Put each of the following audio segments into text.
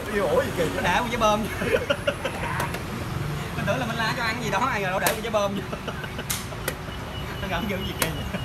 Yêu ủa gì kì. Để con trái bơm. Mình tưởng là mình la cho ăn gì đó, ai ngờ đâu để con trái bơm vô. Nó ngậm kiểu gì kỳ vậy.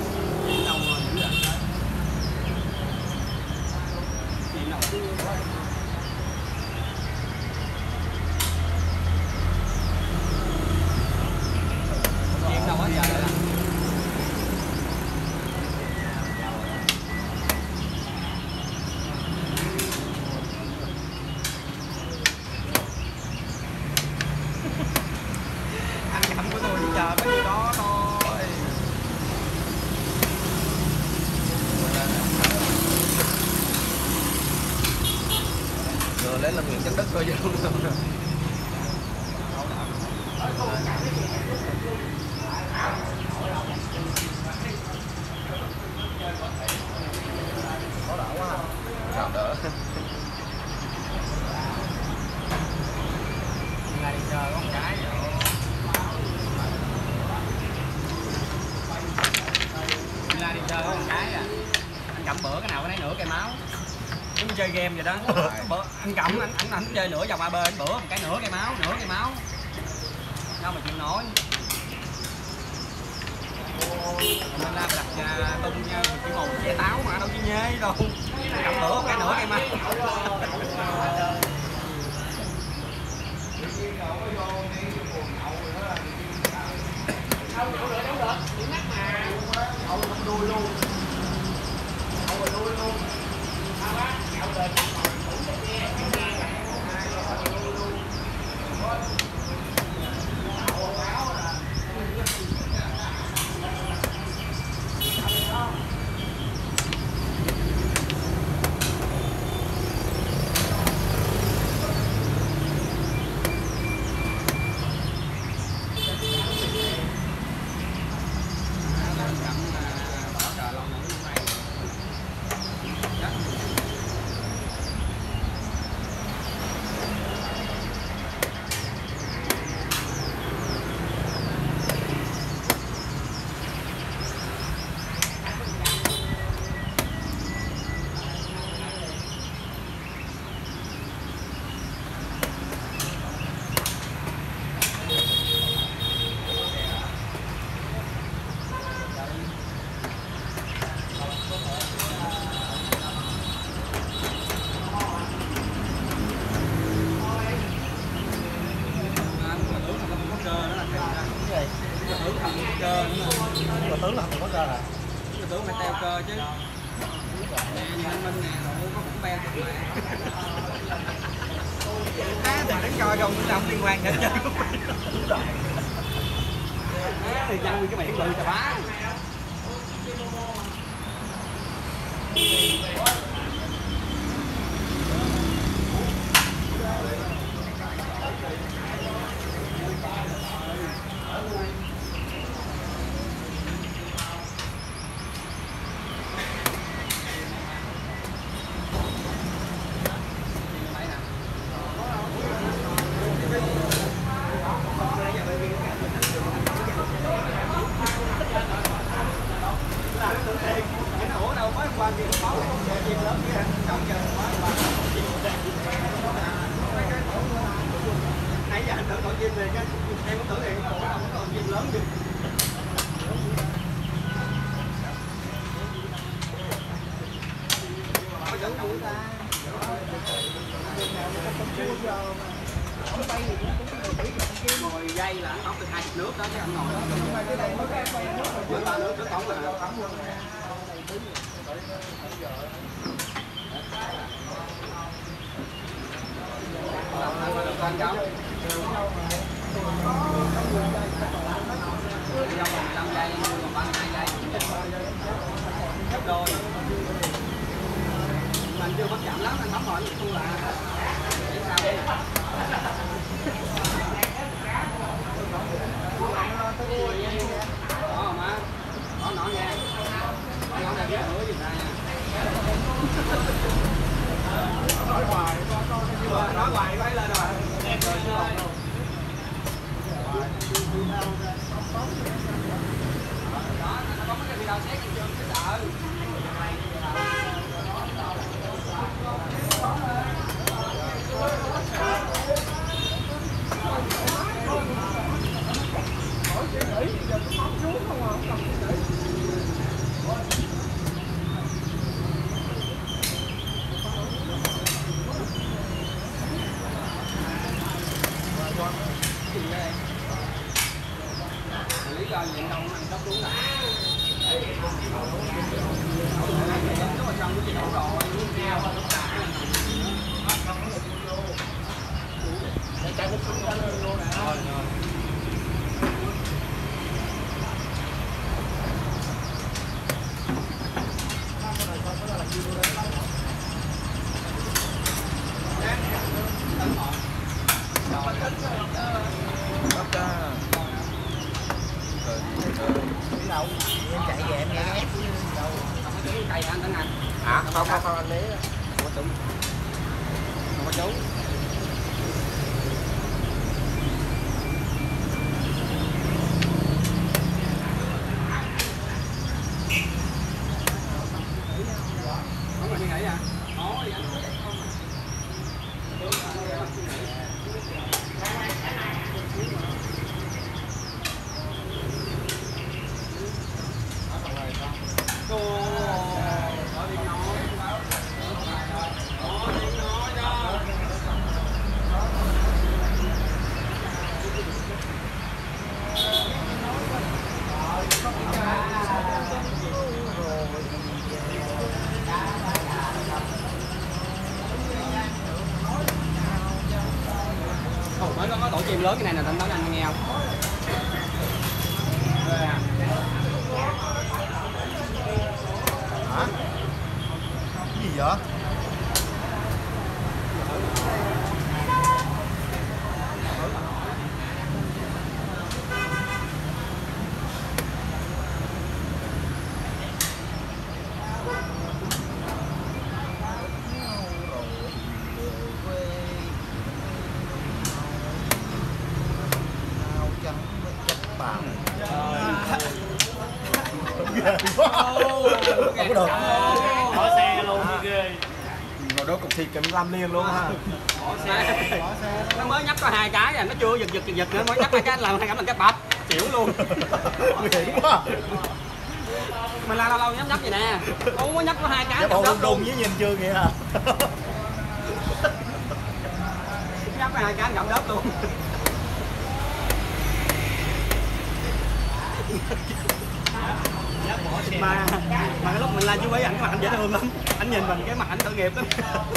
Hãy subscribe cho kênh Ghiền Mì Gõ để không bỏ lỡ những video hấp dẫn. trên đất rồi luôn. Có đỡ quá. Đỡ đỡ. Ngày đi chơi con cái rồi. La đi chơi có con cái à. Anh cầm bữa cái nào cái nấy nửa cây máu. Giống chơi game vậy đó. Bữa anh cầm anh chơi nửa vòng AB bữa một cái nửa cây máu, đâu mà chịu nổi. Mình la đặt tung chỉ màu che táo mà đâu chứ nhê đâu. Cầm bữa một cái nửa cây máu. Đuôi luôn. Đuôi luôn. Sao á? Nhậu lên. Tướng là không có cơ hả? Tướng phải teo cơ chứ. Nè như anh Minh nè, rồi có cũng beo được mà. Thì đánh coi không không liên quan đến chứ. Thì chăng cái miệng bự chà bá. Nãy giờ anh tưởng còn chim về chứ em cũng tưởng hiện còn chim lớn chứ. Ngồi dây là anh tống được 20 nước đó chứ anh ngồi đó. Với 3 nước trước tống là con cháu. Trong 15 giây, còn 32 giây. Gấp đôi. Mình chưa mất chậm lắm, anh bấm hỏi thu là để sao đi. Đó mà. Đó nọ nha. Đó nọ này biết hứa gì ra nha. Nói hoài phải lên rồi. Đó, nó có mấy cái video xét trên trường cái sợ. Xử lý do diện đâu ăn cấp xuống lại. Nếu mà xong cái gì đâu rồi, keo lúc lại. đây hả anh Tấn Anh? Hả? Không anh lấy. Không có trúng. Không có trúng. Không là suy nghĩ à? Có đi anh. Mới có tổ chim lớn cái này nè, anh nói anh nghe không? Hả? Cái gì vậy? Không có được. Bỏ xe luôn ghê. Rồi đó cục thịt cầm làm liền luôn ha. Bỏ xe. Nó mới nhấp có 2 cái rồi, nó chưa giật nữa, mới nhấp 2 cái làm 2 cái mình cái bập, chịu luôn. Nguy hiểm quá. Mình la lâu nhấp vậy nè. Không có nhấp có 2 cái. Cái bộ đùng với nhìn chưa kìa. Nhấp có 2 cái gặm đớp luôn. mà cái lúc mình la chú ý ảnh, cái mặt anh dễ thương lắm, anh nhìn mình cái mặt anh tội nghiệp lắm.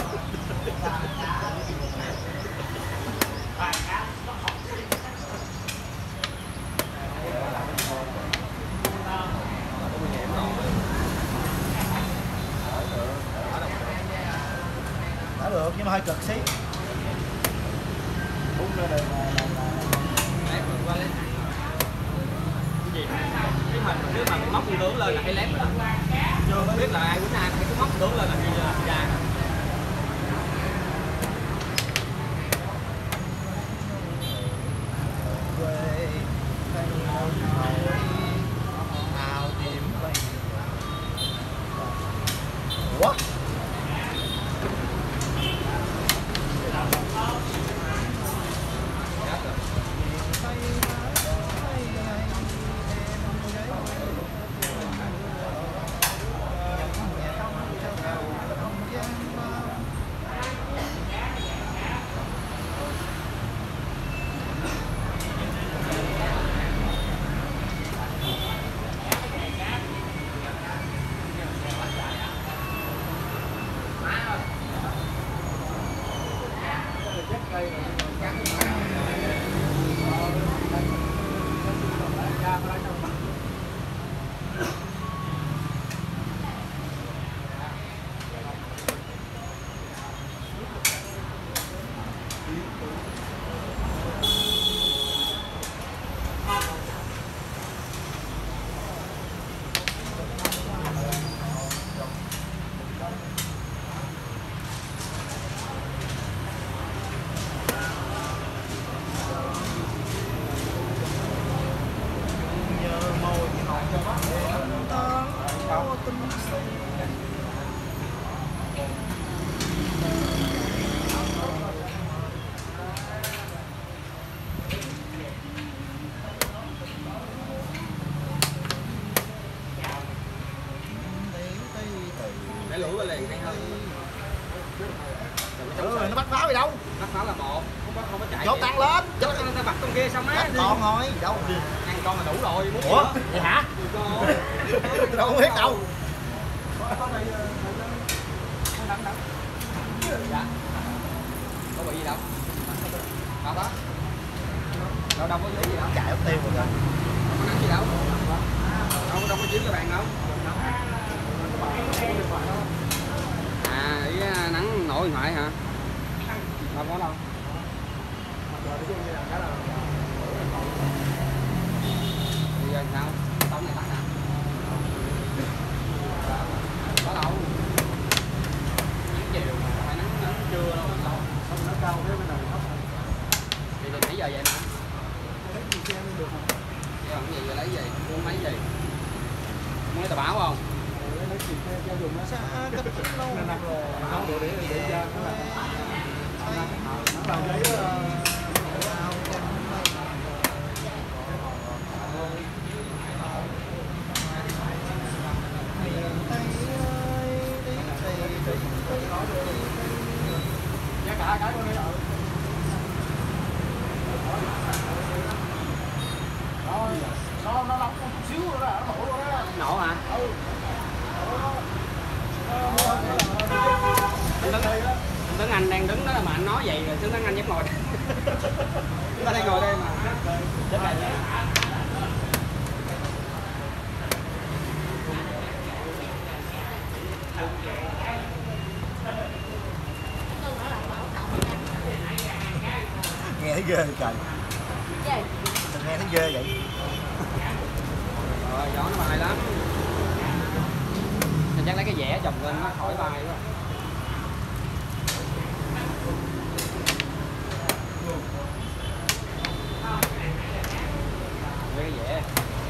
Đã được nhưng mà hơi cực xí. Nếu mà móc con tướng lên là hay lép rồi đó. Chưa có biết là ai quýnh ai, cái móc tướng lên là đi ra. Ủa? Để lũi qua liền hay hơn. Nó bắt pháo gì đâu. Bắt pháo là một, không có chạy. Chốt tăng lên. Chốt tăng ta bật con kia xong á. Còn thôi, đâu. Ăn con là đủ rồi. Ủa, vậy hả? Đâu có biết đâu. Dạ. Có bị gì đâu. Đâu đó. Đâu có gì đâu. Chạy mất tiêu rồi kìa. Không có nắng gì đâu. Đâu có chiếm cái bàn đâu. À, ý nắng nổi điện thoại hả? Đâu có đâu. Đi rồi sao? Tống này tắt hả? Có Nghe tờ báo không? Xa cách lâu. Không được để cho nó là giấy cả cái con này nó nóng một chút xíu rồi đó, nó nổ rồi đó. Nổ hả? Ừ. Tuấn Anh đang đứng đó mà anh nói vậy rồi Tuấn Anh dám ngồi đây. Chúng ta đang ngồi đây mà. Nghe thấy ghê trời. Nghe thấy ghê vậy. Rồi gió nó bay lắm. Mình chắc lấy cái vẽ chồng lên nó khỏi bay quá. Lấy cái vẽ.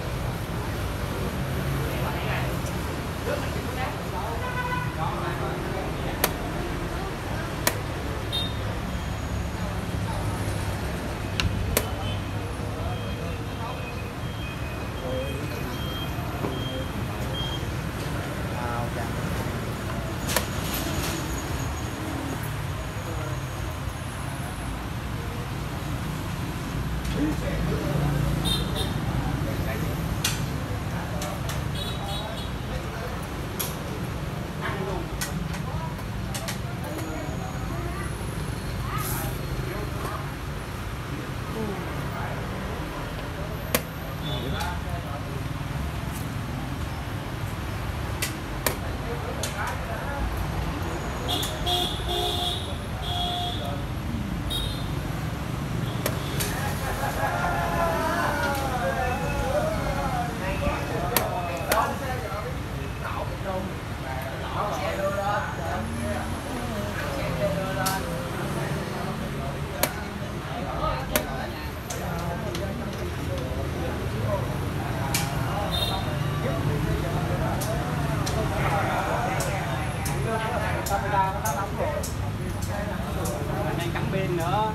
Mình đang cắm pin nữa.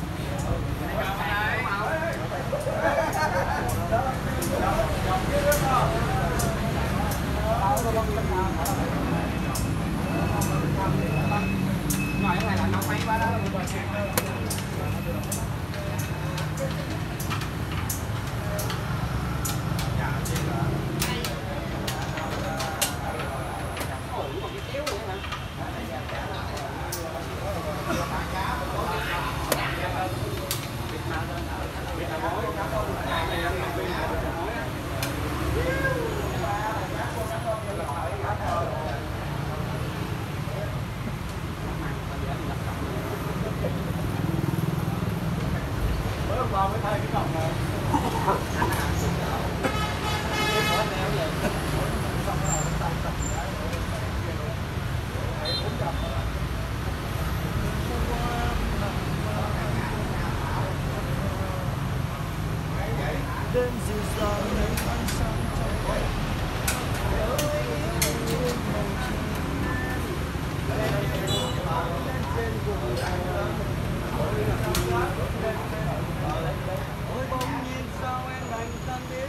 Ngoài cái này là nóng máy quá đó. Đến dịu dàng nơi ánh sáng trong ôi bỗng nhiên sao em đành tan biến.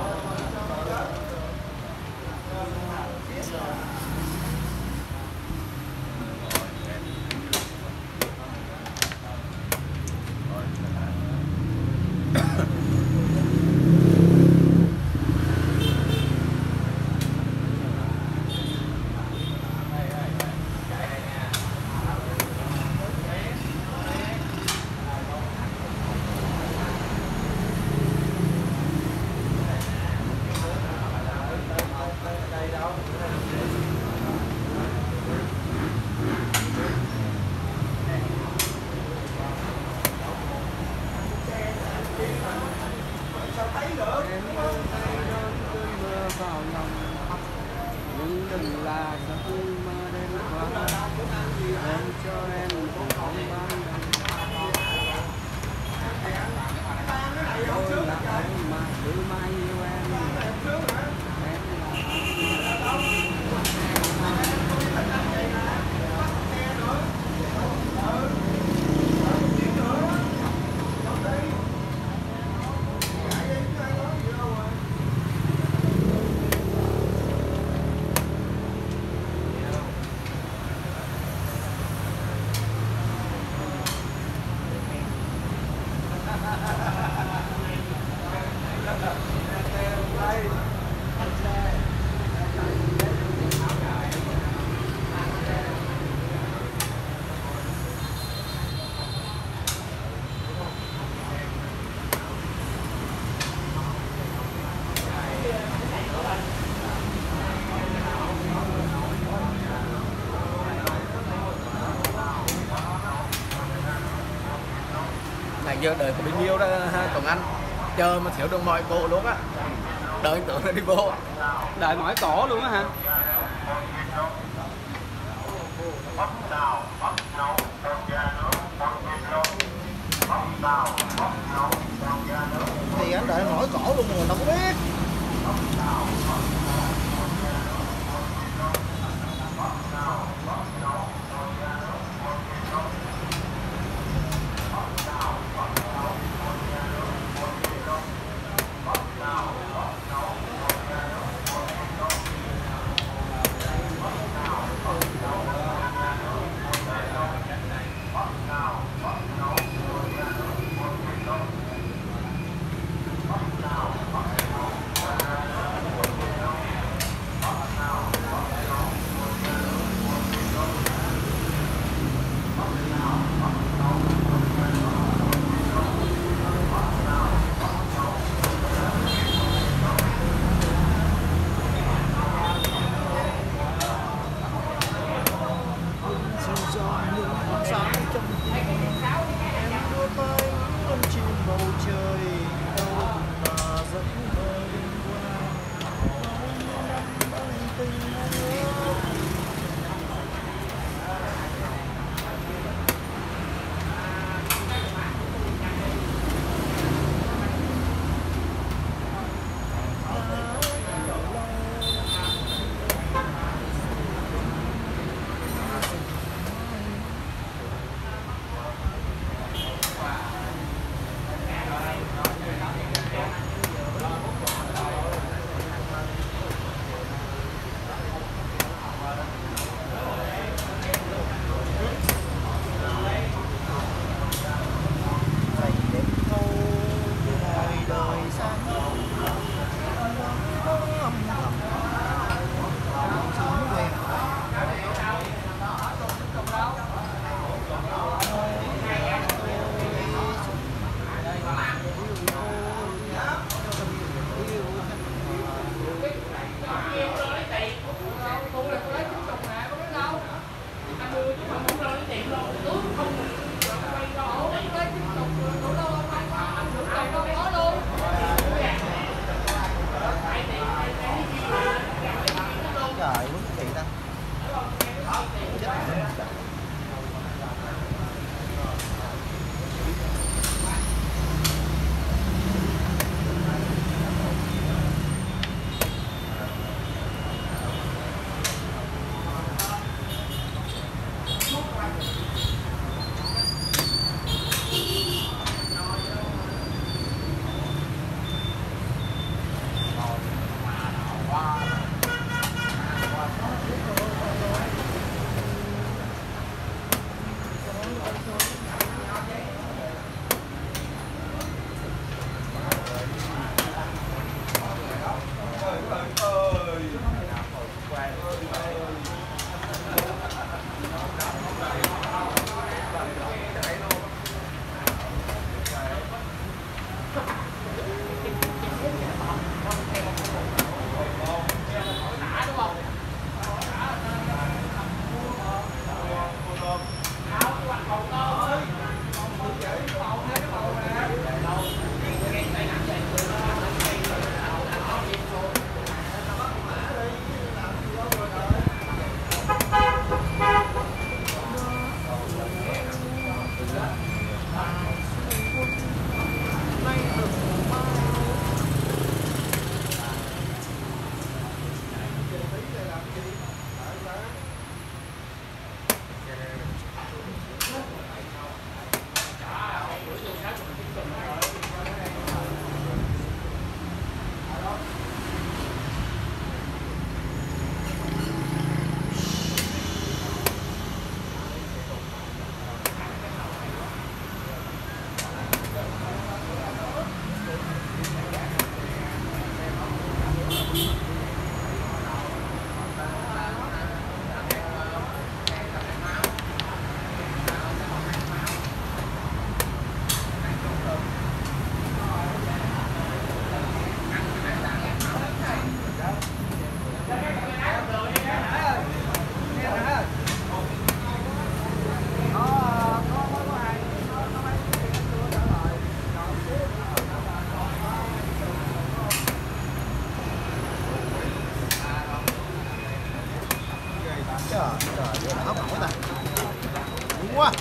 Nhưng đừng là giấc mơ đêm qua, em cho em cùng không ban tôi là anh mà cứ mãi yêu em là giờ đợi có bị nhiều đó Tuấn Anh, chờ mà thiếu đường mỏi cổ luôn á, đợi anh tưởng là đi bộ. Đợi mỏi cổ luôn á hả? Thì anh đợi mỏi cổ luôn mà mình đâu có biết. Trời trời, đã hấp nổi ta. Đúng quá.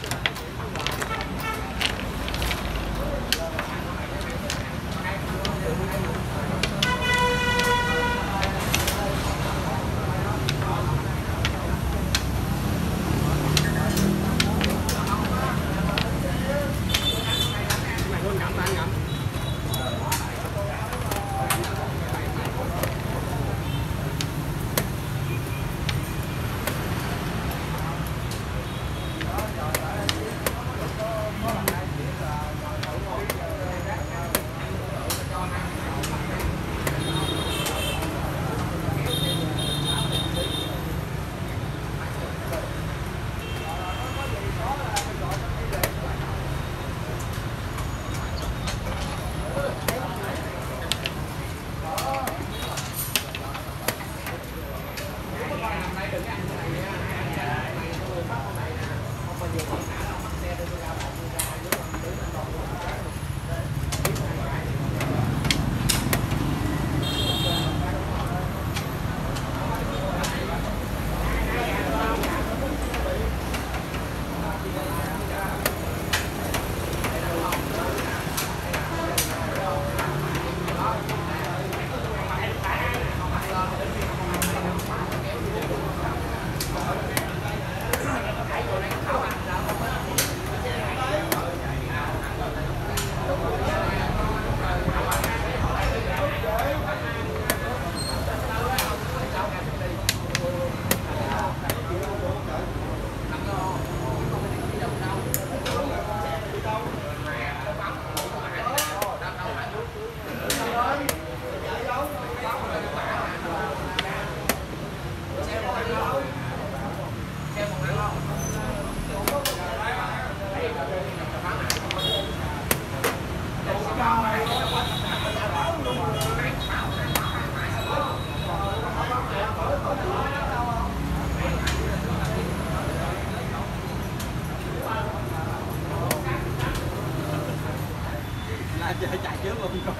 Chạy trước luôn rồi.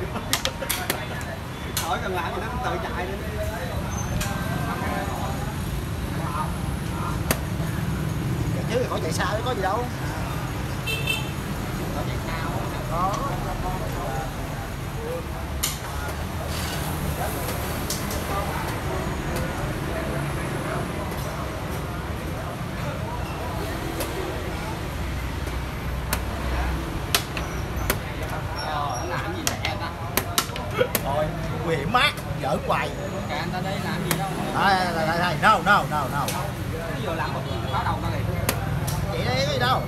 Hỏi cần làm gì nó tự chạy đi. Chạy trước thì khỏi chạy xa chứ có gì đâu. Có. Làm gì lẹ ta? Thôi, nguy hiểm má, giỡn hoài. Kệ anh ta đi làm gì đâu. Đây, no. Cái vừa làm một báo đầu ta liền. Chị đây cái gì đâu.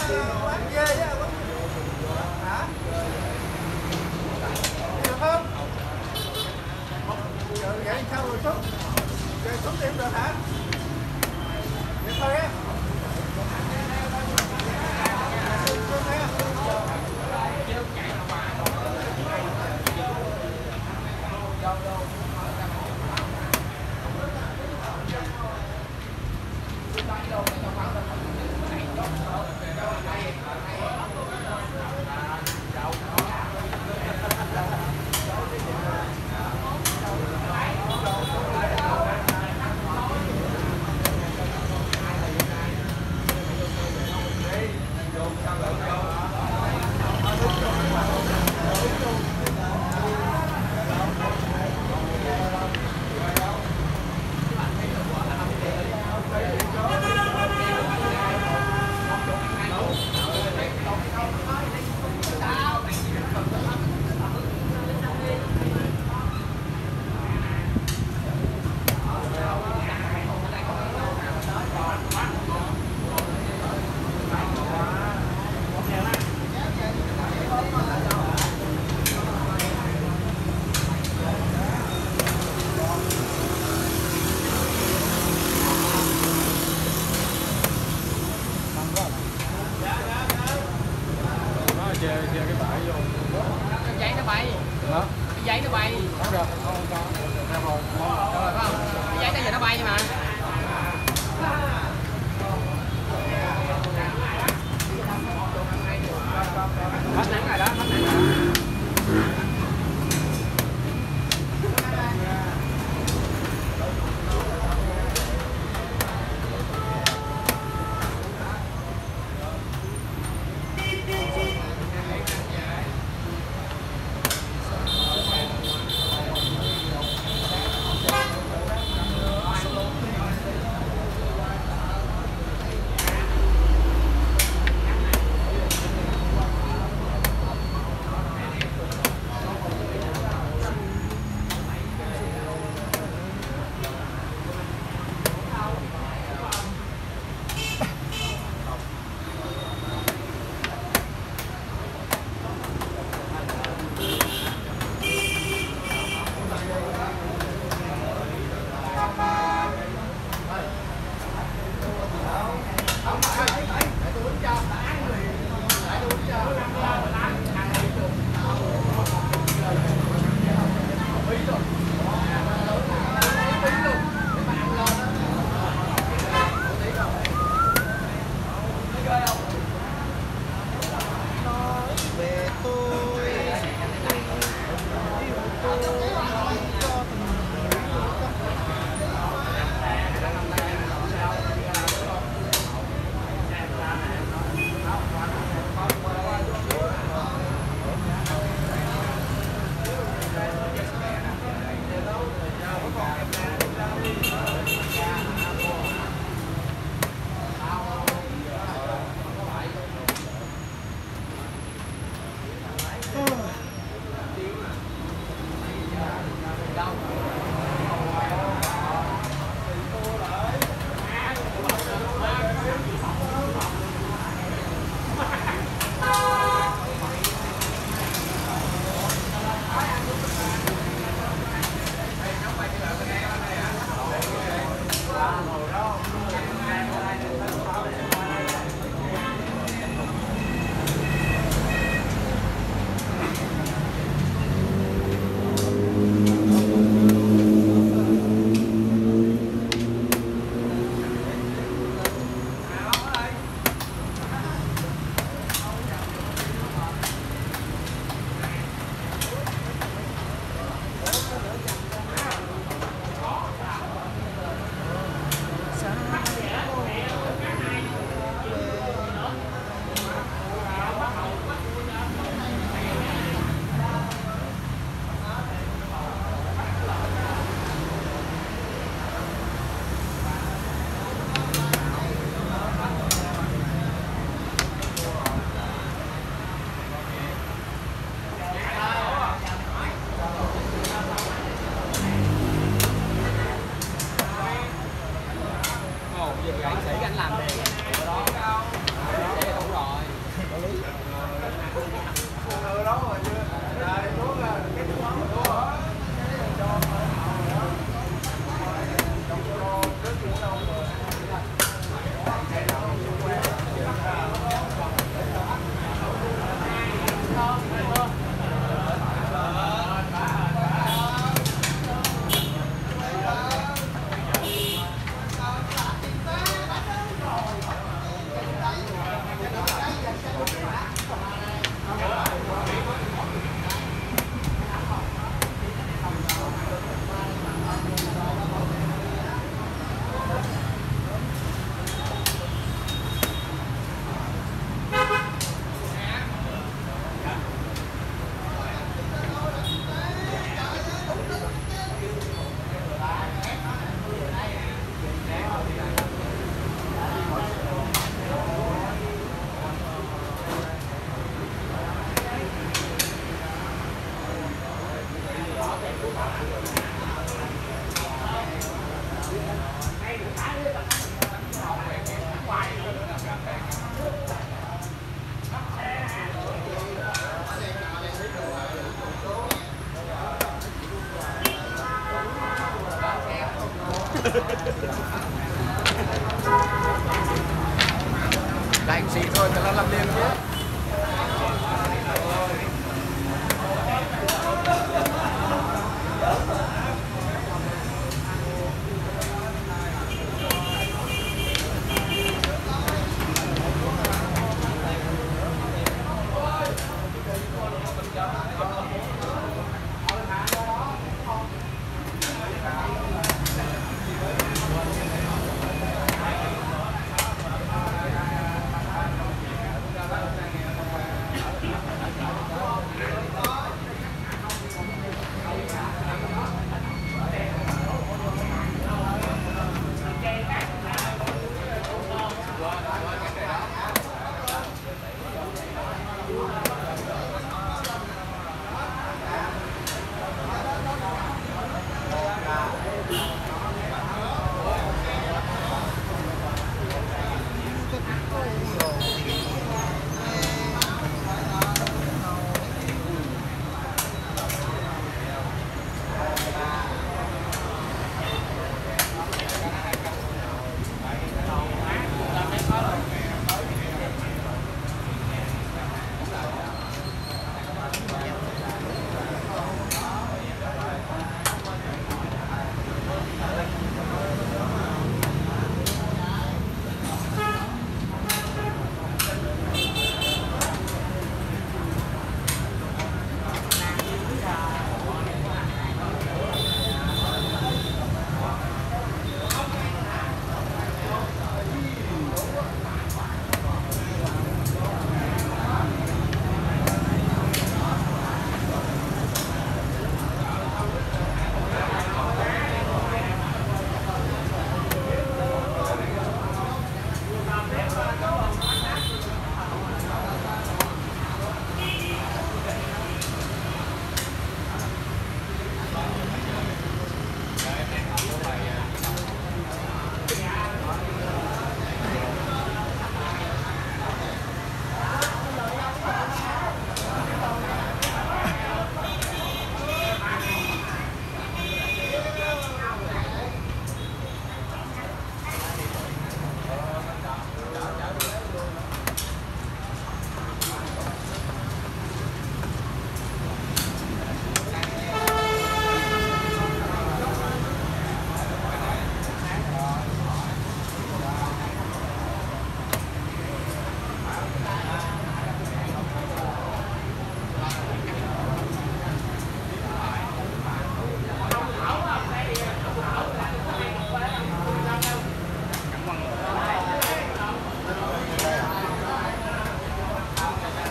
Quán ghê á. Hả? Được không? Rồi vậy sao rồi xuống? Rồi xuống điểm được hả? Vậy thôi á. Chê cái bãi vô. Cái giấy nó bay. Hả? Cái giấy nó bay. Không được, không có. Ra rồi. Rồi phải không? Cái giấy nó giờ nó bay mà. Hết nắng rồi đó, hết nắng rồi.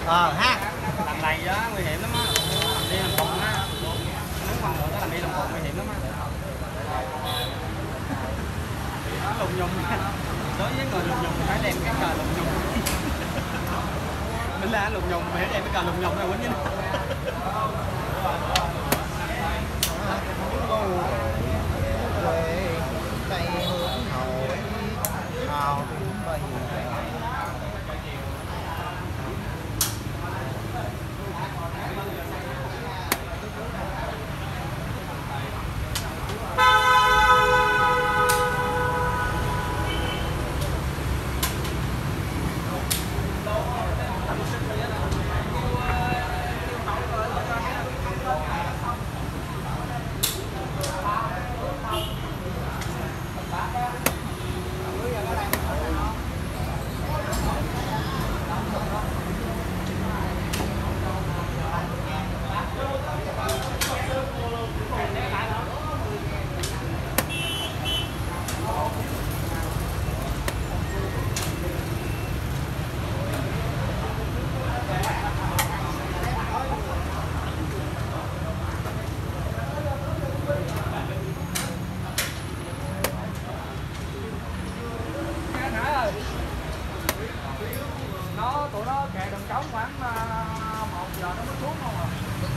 Ha. Làm này đó nguy hiểm lắm á, đi làm khùng á, nếu mà nữa làm đi làm khùng nguy hiểm lắm á. Nó lùng nhùng, đối với người lùng nhùng phải đem cái cờ lùng nhùng. Mình là lùng nhùng phải đem cái cờ lùng nhùng này quýnh với nó. Tây hướng nổi hào bay. Tụi nó kè đường trống khoảng 1 giờ nó mới xuống không à.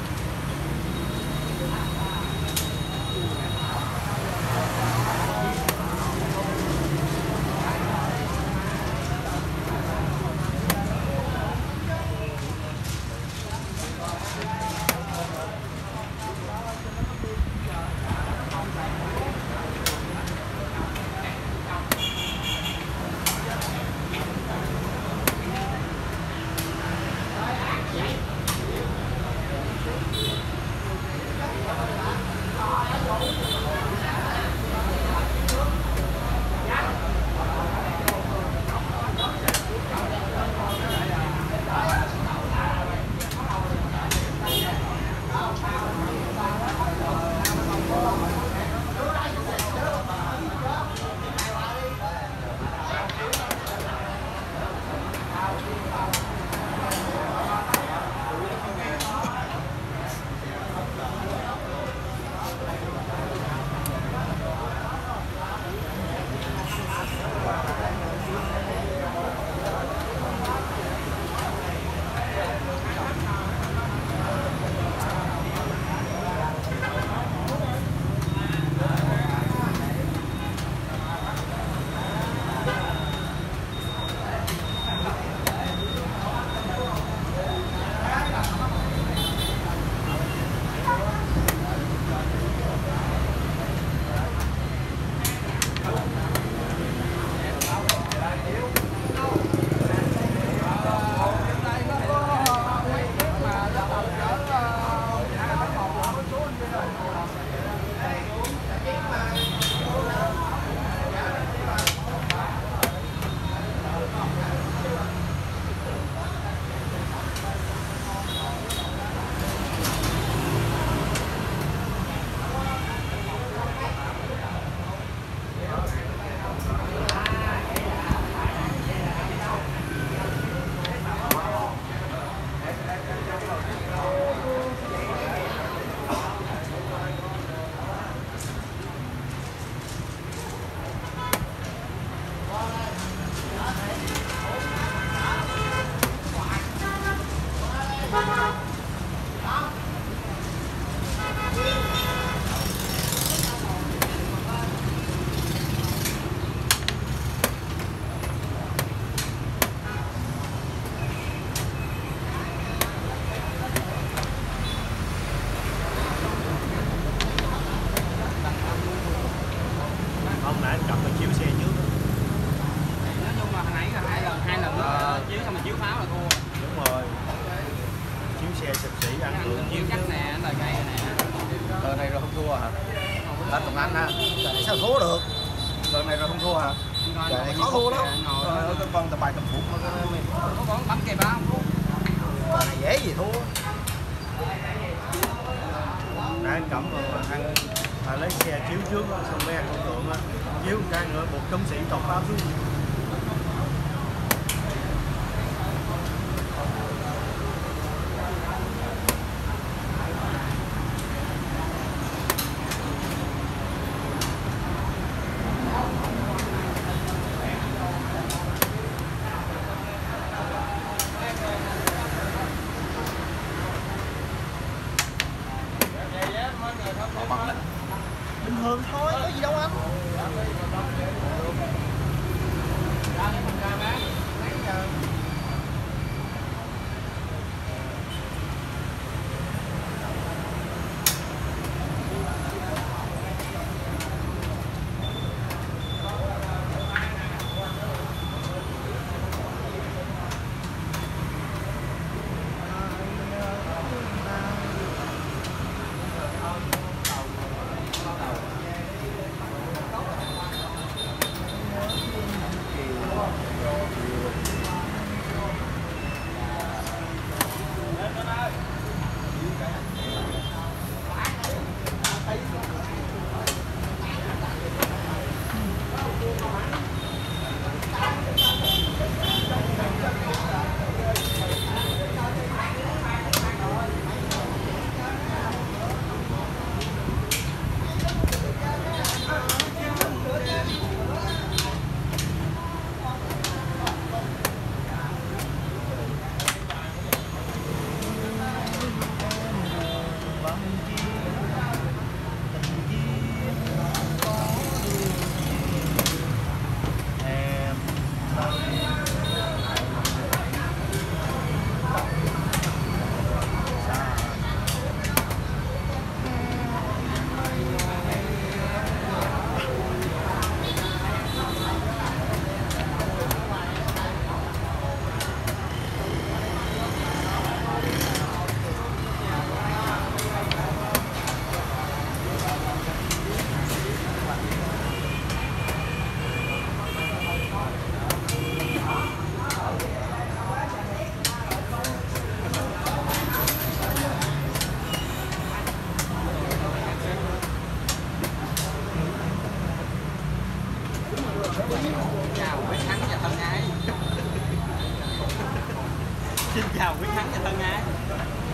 Anh Tùng Anh ha, sao thua được? Lần này rồi không thua hả? Trời này khó thua lắm. Con tập bài tập phục mà có con bấm kèm không? bài này dễ gì thua. Nãy anh Cẩm rồi anh lấy xe chiếu trước xong mấy anh con tượng á, chiếu một cái nữa buộc chống sĩ tọt báo xuống. Xin chào Quyết Thắng và Thân Ái.